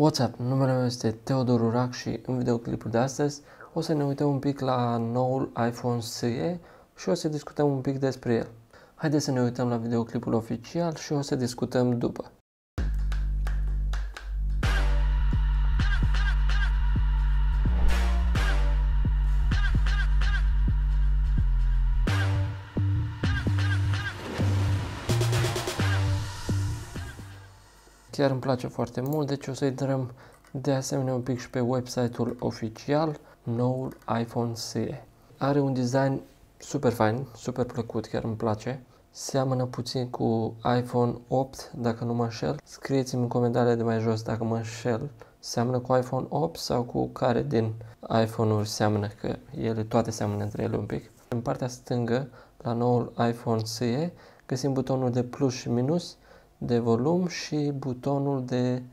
What's up? Numele meu este Teodor Urac și în videoclipul de astăzi o să ne uităm un pic la noul iPhone SE și o să discutăm un pic despre el. Haideți să ne uităm la videoclipul oficial și o să discutăm după. Chiar îmi place foarte mult, deci o să intrăm de asemenea un pic și pe website-ul oficial, noul iPhone SE. Are un design super fain, super plăcut, chiar îmi place. Seamănă puțin cu iPhone 8, dacă nu mă înșel. Scrieți-mi în comentariile de mai jos dacă mă înșel. Seamănă cu iPhone 8 sau cu care din iPhone-uri seamănă, că ele toate seamănă între ele un pic. În partea stângă, la noul iPhone SE, găsim butonul de plus și minus, de volum și butonul de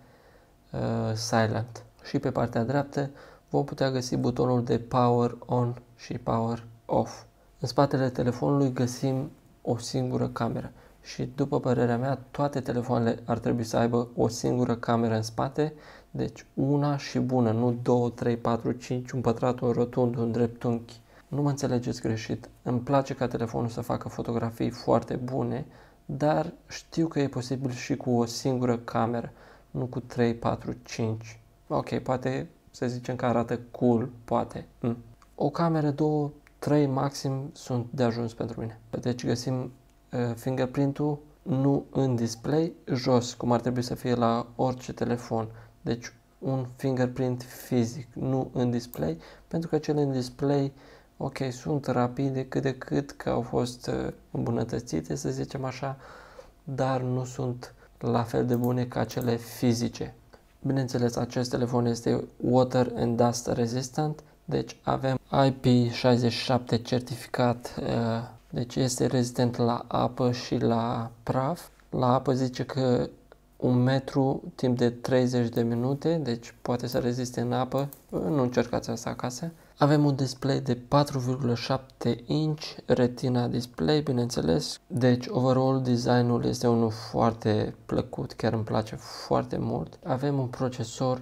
silent. Și pe partea dreaptă vom putea găsi butonul de power on și power off. În spatele telefonului găsim o singură cameră și după părerea mea toate telefoanele ar trebui să aibă o singură cameră în spate, deci una și bună, nu 2, 3, 4, 5, un pătrat, un rotund, un dreptunghi. Nu mă înțelegeți greșit, îmi place ca telefonul să facă fotografii foarte bune, dar știu că e posibil și cu o singură cameră, nu cu 3, 4, 5. Ok, poate să zicem că arată cool, poate. O cameră, 2, 3 maxim sunt de ajuns pentru mine. Deci găsim fingerprint-ul nu în display, jos, cum ar trebui să fie la orice telefon. Deci un fingerprint fizic, nu în display, pentru că cele în display, ok, sunt rapide cât de cât, că au fost îmbunătățite, să zicem așa, dar nu sunt la fel de bune ca cele fizice. Bineînțeles, acest telefon este water and dust resistant, deci avem IP67 certificat, deci este rezistent la apă și la praf. La apă zice că 1 metru timp de 30 de minute, deci poate să reziste în apă, nu încercați asta acasă. Avem un display de 4,7 inch, Retina display, bineînțeles. Deci, overall, designul este unul foarte plăcut, chiar îmi place foarte mult. Avem un procesor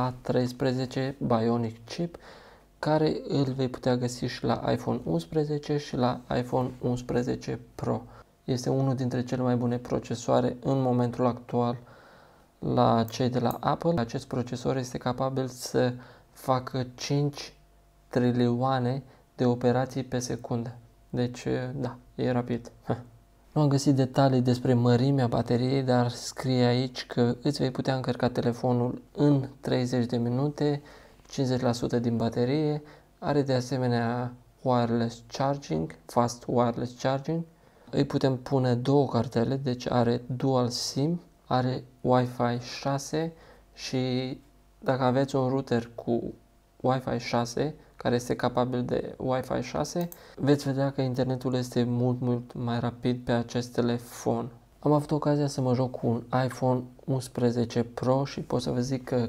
A13 Bionic chip, care îl vei putea găsi și la iPhone 11 și la iPhone 11 Pro. Este unul dintre cele mai bune procesoare în momentul actual la cei de la Apple. Acest procesor este capabil să facă 5 trilioane de operații pe secundă. Deci, da, e rapid. Nu am găsit detalii despre mărimea bateriei, dar scrie aici că îți vei putea încărca telefonul în 30 de minute, 50% din baterie. Are de asemenea wireless charging, fast wireless charging. Îi putem pune două cartele, deci are dual SIM, are Wi-Fi 6 și dacă aveți un router cu Wi-Fi 6, care este capabil de Wi-Fi 6, veți vedea că internetul este mult mai rapid pe acest telefon. Am avut ocazia să mă joc cu un iPhone 11 Pro și pot să vă zic că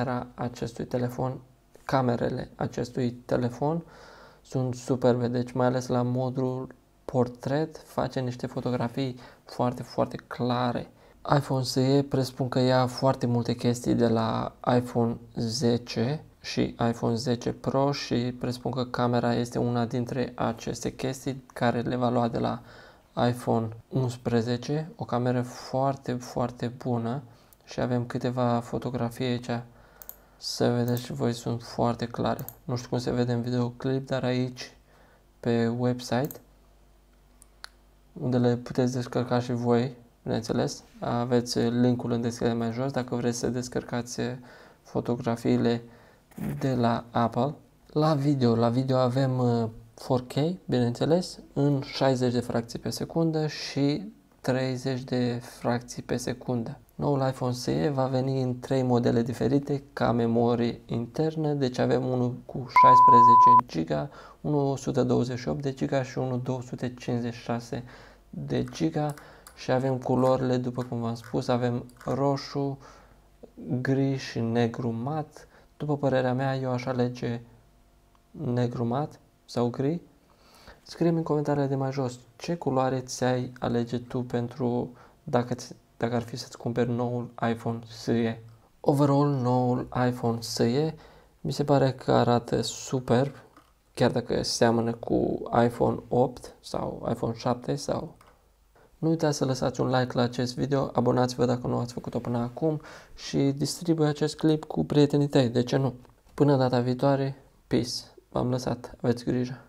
camerele acestui telefon sunt superbe, deci mai ales la modul portret face niște fotografii foarte clare. iPhone SE presupun că ia foarte multe chestii de la iPhone 10 și iPhone 10 Pro și presupun că camera este una dintre aceste chestii care le va lua de la iPhone 11, o cameră foarte bună și avem câteva fotografii aici, să vedeți și voi, sunt foarte clare. Nu știu cum se vede în videoclip, dar aici pe website, unde le puteți descărca și voi, bineînțeles, aveți linkul în descriere mai jos dacă vreți să descărcați fotografiile de la Apple. La video avem 4K, bineînțeles, în 60 de fracții pe secundă și 30 de fracții pe secundă. Noul iPhone SE va veni în 3 modele diferite ca memorie internă, deci avem unul cu 16 GB, unul 128 de GB și unul 256 de GB și avem culorile, după cum v-am spus, avem roșu, gri și negru mat. După părerea mea, eu aș alege negru mat sau gri. Scrie-mi în comentariile de mai jos ce culoare ți-ai alege tu pentru dacă ar fi să-ți cumperi noul iPhone SE. Overall, noul iPhone SE mi se pare că arată superb, chiar dacă seamănă cu iPhone 8 sau iPhone 7 sau... Nu uitați să lăsați un like la acest video, abonați-vă dacă nu ați făcut-o până acum și distribuie acest clip cu prietenii tăi, de ce nu? Până data viitoare, peace, v-am lăsat, aveți grijă!